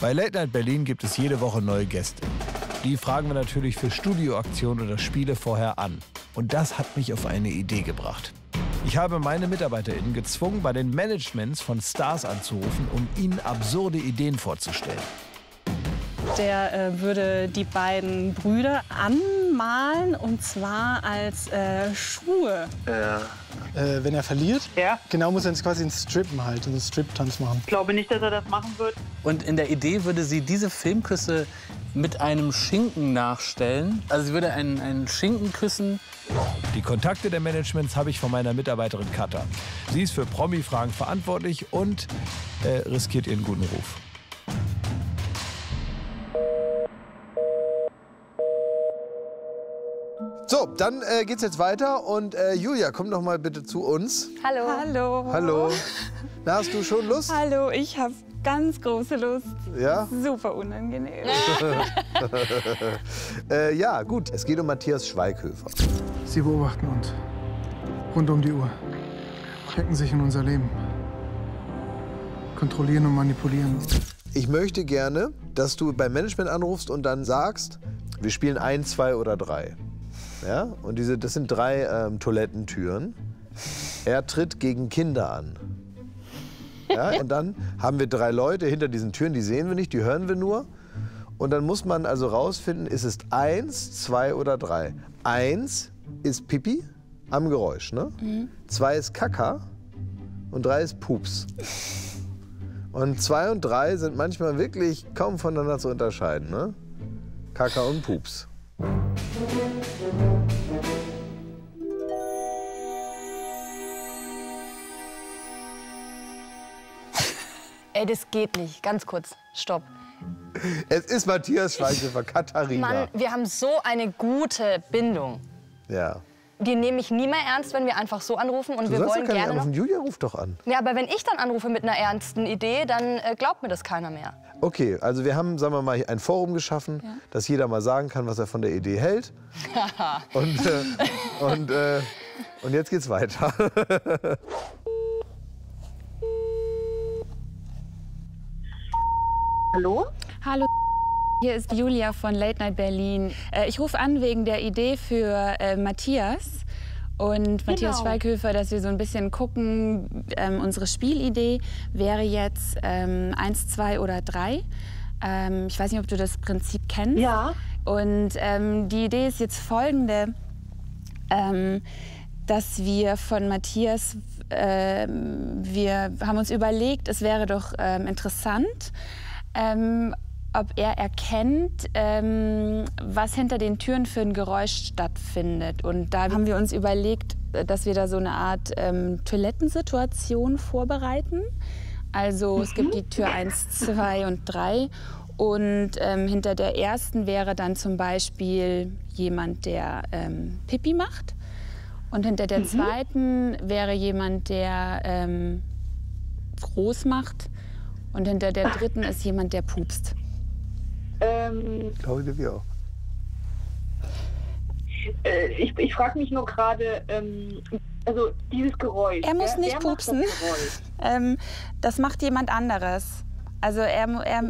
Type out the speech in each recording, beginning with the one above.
Bei Late Night Berlin gibt es jede Woche neue Gäste. Die fragen wir natürlich für Studioaktionen oder Spiele vorher an. Und das hat mich auf eine Idee gebracht. Ich habe meine MitarbeiterInnen gezwungen, bei den Managements von Stars anzurufen, um ihnen absurde Ideen vorzustellen. Der würde die beiden Brüder anmalen, und zwar als Schuhe. Wenn er verliert, Ja. genau, muss er quasi einen Strippen halt, einen Strip-Tanz machen. Ich glaube nicht, dass er das machen wird. Und in der Idee würde sie diese Filmküsse mit einem Schinken nachstellen. Also sie würde einen Schinken küssen. Die Kontakte der Managements habe ich von meiner Mitarbeiterin Katha. Sie ist für Promi-Fragen verantwortlich und riskiert ihren guten Ruf. So, dann geht's jetzt weiter und Julia, komm doch mal bitte zu uns. Hallo. Hallo. Hallo. Na, hast du schon Lust? Hallo, ich habe ganz große Lust. Ja? Super unangenehm. Ja, gut. Es geht um Matthias Schweighöfer. Sie beobachten uns. Rund um die Uhr. Hacken sich in unser Leben. Kontrollieren und manipulieren. Ich möchte gerne, dass du beim Management anrufst und dann sagst, wir spielen 1, 2 oder 3. Ja? Und das sind 3 Toilettentüren. Er tritt gegen Kinder an. Ja? Und dann haben wir 3 Leute hinter diesen Türen, die sehen wir nicht, die hören wir nur. Und dann muss man also rausfinden, ist es 1, 2 oder 3. 1 ist Pipi am Geräusch, ne? 2 ist Kaka und 3 ist Pups. Und 2 und 3 sind manchmal wirklich kaum voneinander zu unterscheiden, ne? Kaka und Pups. Ey, das geht nicht. Ganz kurz. Stopp. Es ist Matthias Schweighöfer, Katharina. Mann, wir haben so eine gute Bindung. Ja. Die nehme ich nie mehr ernst, wenn wir einfach so anrufen. Und Du wir sollst wollen doch gar nicht gerne noch. anrufen. Julia ruft doch an. Ja, aber wenn ich dann anrufe mit einer ernsten Idee, dann glaubt mir das keiner mehr. Okay, also wir haben, sagen wir mal, ein Forum geschaffen, dass jeder mal sagen kann, was er von der Idee hält. und jetzt geht's weiter. Hallo? Hallo, hier ist Julia von Late Night Berlin. Ich rufe an wegen der Idee für Matthias und Matthias Schweighöfer, dass wir so ein bisschen gucken. Unsere Spielidee wäre jetzt 1, 2 oder 3. Ich weiß nicht, ob du das Prinzip kennst. Ja. Und die Idee ist jetzt folgende, dass wir von Matthias, wir haben uns überlegt, es wäre doch interessant, ob er erkennt, was hinter den Türen für ein Geräusch stattfindet. Und da haben wir uns überlegt, dass wir da so eine Art Toilettensituation vorbereiten. Also es gibt die Tür 1, 2 und 3. Und hinter der ersten wäre dann zum Beispiel jemand, der Pipi macht. Und hinter der zweiten wäre jemand, der groß macht. Und hinter der dritten ist jemand, der pupst. Glaube ich auch. Ich frage mich nur gerade, also dieses Geräusch. Er muss nicht wer pupsen. Macht das Geräusch? Das macht jemand anderes. Also er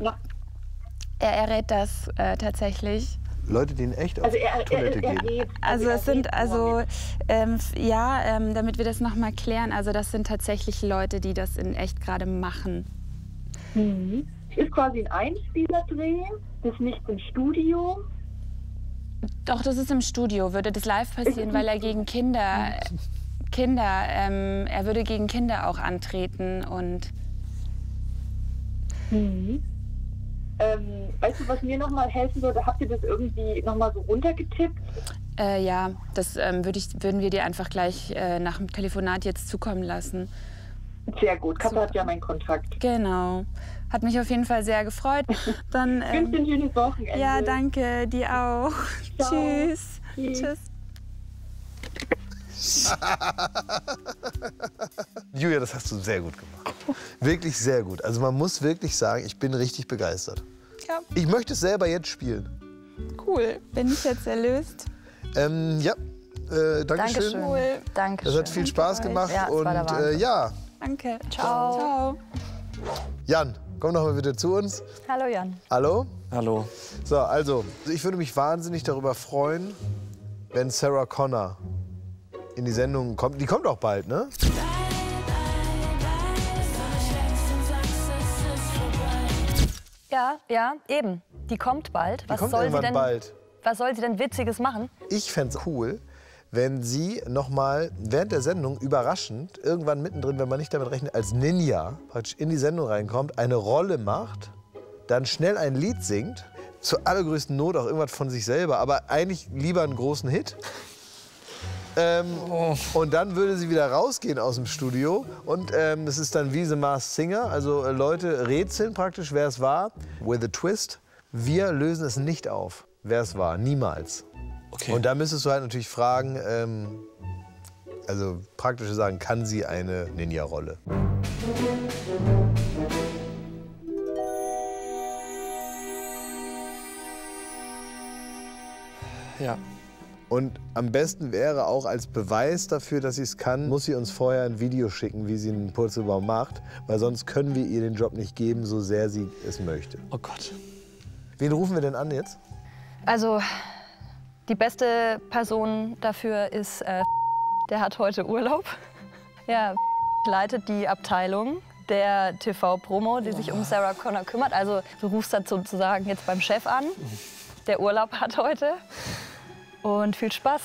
errät das tatsächlich. Leute, die in echt auf Also Toilette gehen. redet. Also es sind, er redet damit wir das noch mal klären, also das sind tatsächlich Leute, die das in echt gerade machen. Ist quasi ein Einspieler-Dreh, das ist nicht im Studio. Doch, das ist im Studio, würde das live passieren, weil er gegen er würde gegen Kinder auch antreten und... Weißt du, was mir noch mal helfen würde? Habt ihr das irgendwie noch mal so runtergetippt? Ja, das würden wir dir einfach gleich nach dem Telefonat jetzt zukommen lassen. Sehr gut, Katha hat ja meinen Kontakt. Genau. Hat mich auf jeden Fall sehr gefreut. Dann, Ich wünsche dir ein schönes Wochenende. ja, danke, dir auch. Ciao. Tschüss. Tschüss. Julia, das hast du sehr gut gemacht. Wirklich sehr gut. Also man muss wirklich sagen, ich bin richtig begeistert. Ja. Ich möchte es selber jetzt spielen. Cool. Bin ich jetzt erlöst? Ja, Dankeschön. Cool. Dankeschön. Das hat viel Spaß gemacht Ja, das war der und Wahnsinn. ja, Danke. Ciao. Ciao. Jan, komm doch mal bitte zu uns. Hallo Jan. Hallo? Hallo. So, also, ich würde mich wahnsinnig darüber freuen, wenn Sarah Connor in die Sendung kommt. Die kommt auch bald, ne? Ja, eben. Die kommt bald. Die kommt irgendwann bald. Was soll sie denn Witziges machen? Ich fände es cool, wenn sie noch mal während der Sendung überraschend, irgendwann mittendrin, wenn man nicht damit rechnet, als Ninja praktisch in die Sendung reinkommt, eine Rolle macht, dann schnell ein Lied singt, zur allergrößten Not auch irgendwas von sich selber, aber eigentlich lieber einen großen Hit. Und dann würde sie wieder rausgehen aus dem Studio und es ist dann wie The Masked Singer, also Leute rätseln praktisch, wer es war, with a twist. Wir lösen es nicht auf, wer es war, niemals. Okay. Und da müsstest du halt natürlich fragen, also praktisch sagen, kann sie eine Ninja-Rolle? Ja. Und am besten wäre auch als Beweis dafür, dass sie es kann, muss sie uns vorher ein Video schicken, wie sie einen Purzelbaum macht, weil sonst können wir ihr den Job nicht geben, so sehr sie es möchte. Oh Gott. Wen rufen wir denn an jetzt? Also, die beste Person dafür ist, der hat heute Urlaub. Ja, leitet die Abteilung der TV-Promo, die sich um Sarah Connor kümmert. Also, du rufst dann sozusagen jetzt beim Chef an, der Urlaub hat heute. Und viel Spaß.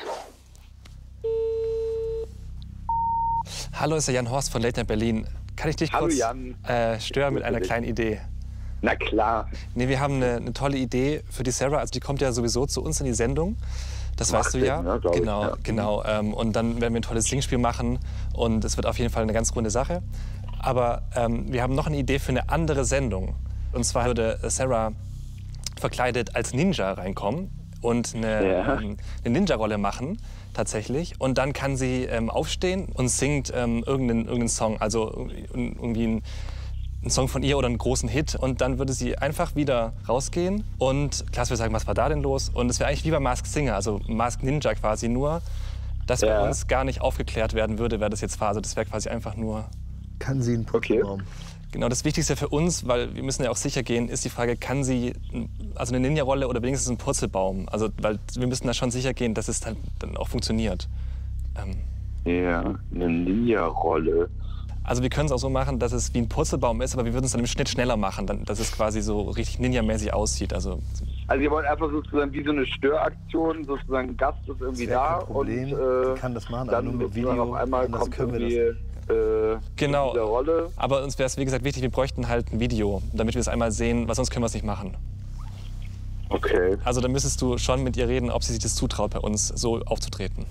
Hallo, ist der Jan Horst von Late Night Berlin. Kann ich dich kurz stören mit einer kleinen Idee? Na klar. Nee, wir haben eine tolle Idee für die Sarah. Also die kommt ja sowieso zu uns in die Sendung. Das weißt du ja. Genau. Und dann werden wir ein tolles Singspiel machen. Und es wird auf jeden Fall eine ganz runde Sache. Aber wir haben noch eine Idee für eine andere Sendung. Und zwar würde Sarah verkleidet als Ninja reinkommen und eine Ninja-Rolle machen, tatsächlich. Und dann kann sie aufstehen und singt irgendeinen Song, also irgendwie einen Song von ihr oder einen großen Hit. Und dann würde sie einfach wieder rausgehen und Klaas würde sagen, was war da denn los? Und es wäre eigentlich wie bei Masked Singer, also Masked Ninja quasi, nur dass bei uns gar nicht aufgeklärt werden würde, wer das jetzt war. Also das wäre quasi einfach nur... Kann sie einen Purzelbaum? Genau, das Wichtigste für uns, weil wir müssen ja auch sicher gehen, ist die Frage, kann sie also eine Ninja-Rolle oder wenigstens einen Purzelbaum? Also, weil wir müssen da schon sicher gehen, dass es dann auch funktioniert. Ja, eine Ninja-Rolle. Also wir können es auch so machen, dass es wie ein Purzelbaum ist, aber wir würden es dann im Schnitt schneller machen, dass es quasi so richtig Ninja-mäßig aussieht. Also ihr wollt einfach sozusagen wie so eine Störaktion, sozusagen Gast ist irgendwie da Problem. und kann das machen, dann nur mit Video. auf einmal das kommt können wir irgendwie genau. diese Rolle. Aber uns wäre es, wie gesagt, wichtig, wir bräuchten halt ein Video, damit wir es einmal sehen, weil sonst können wir es nicht machen. Okay. Also dann müsstest du schon mit ihr reden, ob sie sich das zutraut, bei uns so aufzutreten.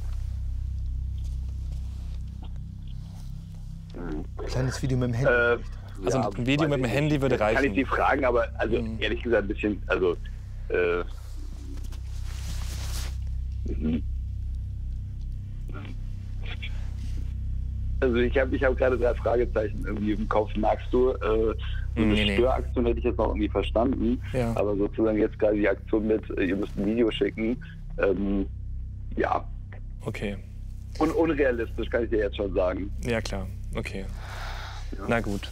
Kleines Video mit dem Handy. Also ein Video mit dem Handy würde reichen. Kann ich die fragen, aber also ehrlich gesagt ein bisschen, also ich hab gerade 3 Fragezeichen irgendwie im Kopf. Magst du? So eine Störaktion hätte ich jetzt noch irgendwie verstanden. Ja. Aber sozusagen jetzt gerade die Aktion mit, ihr müsst ein Video schicken. Ja. Okay. Und unrealistisch, kann ich dir jetzt schon sagen. Ja, klar. Okay. Ja. Na gut.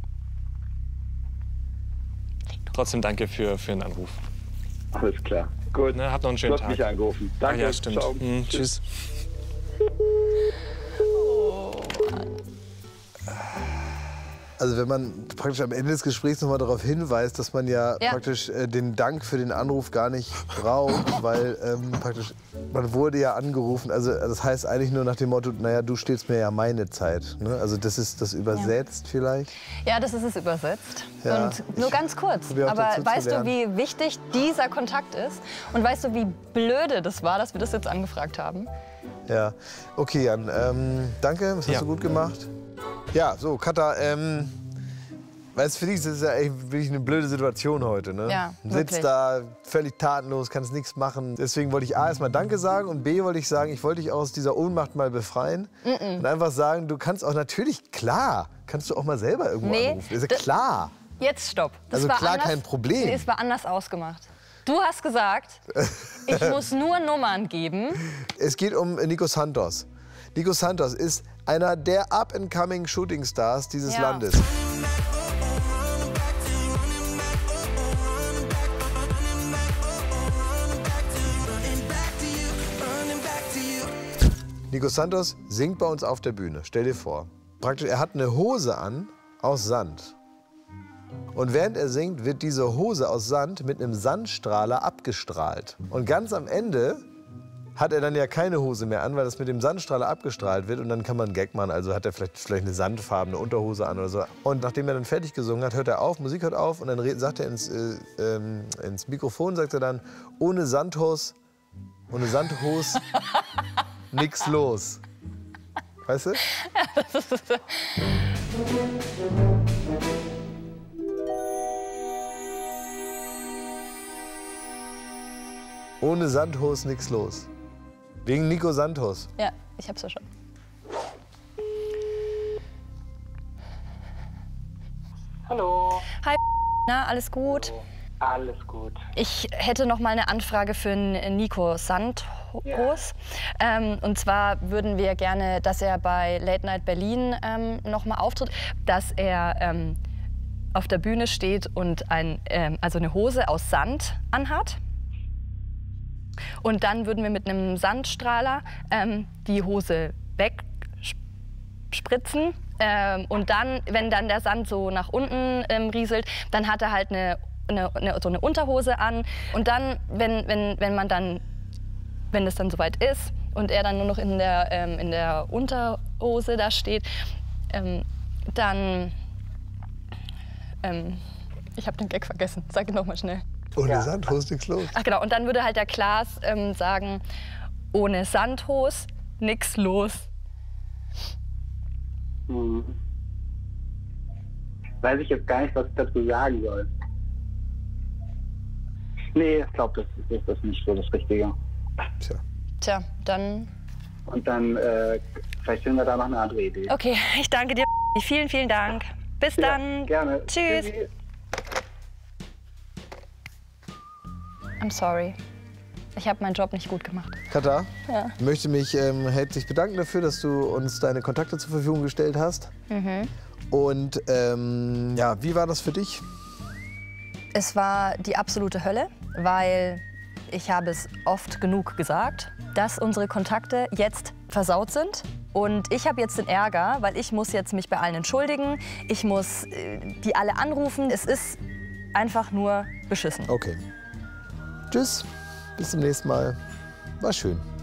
Trotzdem danke für den Anruf. Alles klar. Gut. Na, habt noch einen schönen Tag. Du hast mich angerufen. Danke. Ja, stimmt. Ciao. Tschüss. Also wenn man praktisch am Ende des Gesprächs noch mal darauf hinweist, dass man ja praktisch den Dank für den Anruf gar nicht braucht, weil praktisch man wurde ja angerufen. Also das heißt eigentlich nur nach dem Motto, naja, du stehlst mir ja meine Zeit. Ne? Also das ist das übersetzt vielleicht. Ja, das ist es übersetzt. Ja, und nur ganz kurz. Aber weißt du, wie wichtig dieser Kontakt ist? Und weißt du, wie blöde das war, dass wir das jetzt angefragt haben? Ja, okay, Jan. Danke, das hast du gut gemacht. Ja, so, Katha, weißt du, für dich ist es ja echt wirklich eine blöde Situation heute, ne? Ja, du sitzt da völlig tatenlos, kannst nichts machen. Deswegen wollte ich A, erstmal Danke sagen und B, wollte ich sagen, ich wollte dich aus dieser Ohnmacht mal befreien. Und einfach sagen, du kannst auch natürlich, klar, kannst du auch mal selber irgendwo anrufen. Ist ja klar. Jetzt stopp. Das also war klar, anders, kein Problem. Nee, es war anders ausgemacht. Du hast gesagt, ich muss nur Nummern geben. Es geht um Nico Santos. Nico Santos ist einer der up-and-coming Shooting Stars dieses Landes. Nico Santos singt bei uns auf der Bühne. Stell dir vor. Praktisch, er hat eine Hose an aus Sand. Und während er singt, wird diese Hose aus Sand mit einem Sandstrahler abgestrahlt. Und ganz am Ende hat er dann ja keine Hose mehr an, weil das mit dem Sandstrahler abgestrahlt wird. Und dann kann man einen Gag machen, also hat er vielleicht eine sandfarbene Unterhose an oder so. Und nachdem er dann fertig gesungen hat, hört er auf, Musik hört auf. Und dann sagt er ins Mikrofon, sagt er dann, ohne Sandhose, nix los. Weißt du? Ja, das ist Ohne Sandhose nix los. Wegen Nico Santos. Ja, ich hab's ja schon. Hallo. Hi, na, alles gut? Alles gut. Ich hätte noch mal eine Anfrage für Nico Santos. Ja. Und zwar würden wir gerne, dass er bei Late Night Berlin noch mal auftritt, dass er auf der Bühne steht und also eine Hose aus Sand anhat. Und dann würden wir mit einem Sandstrahler die Hose wegspritzen. Und dann, wenn dann der Sand so nach unten rieselt, dann hat er halt so eine Unterhose an. Und dann, wenn es dann soweit ist und er dann nur noch in der Unterhose da steht, dann... ich habe den Gag vergessen. Sag ihn noch mal schnell. Ohne Sandhose nix los. Ach genau, und dann würde halt der Klaas sagen, ohne Sandhose nix los. Hm. Weiß ich jetzt gar nicht, was ich dazu sagen soll. Nee, ich glaube, das ist nicht so das Richtige. Tja, dann... Und dann, vielleicht finden wir da noch eine andere Idee. Okay, ich danke dir. Vielen, vielen Dank. Bis dann. Gerne. Tschüss. I'm sorry. Ich habe meinen Job nicht gut gemacht. Katar, Ja. ich möchte mich herzlich bedanken dafür, dass du uns deine Kontakte zur Verfügung gestellt hast. Mhm. Und ja, wie war das für dich? Es war die absolute Hölle, weil ich habe es oft genug gesagt, dass unsere Kontakte jetzt versaut sind. Und ich habe jetzt den Ärger, weil ich muss jetzt mich bei allen entschuldigen. Ich muss die alle anrufen. Es ist einfach nur beschissen. Okay. Tschüss, bis zum nächsten Mal. War schön.